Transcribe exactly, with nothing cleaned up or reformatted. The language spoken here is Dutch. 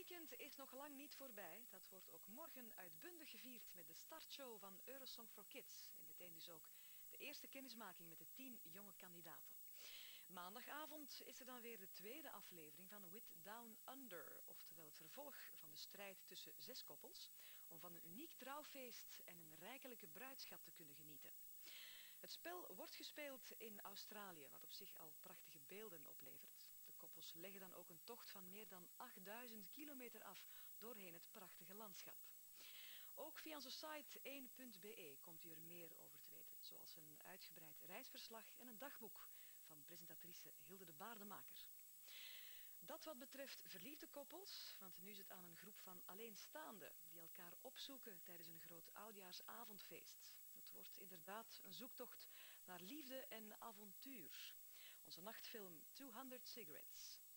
weekend is nog lang niet voorbij. Dat wordt ook morgen uitbundig gevierd met de startshow van Eurosong for Kids. En meteen dus ook de eerste kennismaking met de tien jonge kandidaten. Maandagavond is er dan weer de tweede aflevering van With Down Under, oftewel het vervolg van de strijd tussen zes koppels, om van een uniek trouwfeest en een rijkelijke bruidschat te kunnen genieten. Het spel wordt gespeeld in Australië, wat op zich al prachtige beelden oplevert. De koppels leggen dan ook een tocht van meer dan achtduizend kilometer af doorheen het prachtige landschap. Ook via onze site één punt be komt u er meer over te weten, zoals een uitgebreid reisverslag en een dagboek van presentatrice Hilde de Baardemaker. Dat wat betreft verliefde koppels, want nu is het aan een groep van alleenstaanden die elkaar opzoeken tijdens een groot oudjaarsavondfeest. Het wordt inderdaad een zoektocht naar liefde en avontuur. Onze nachtfilm tweehonderd Cigarettes.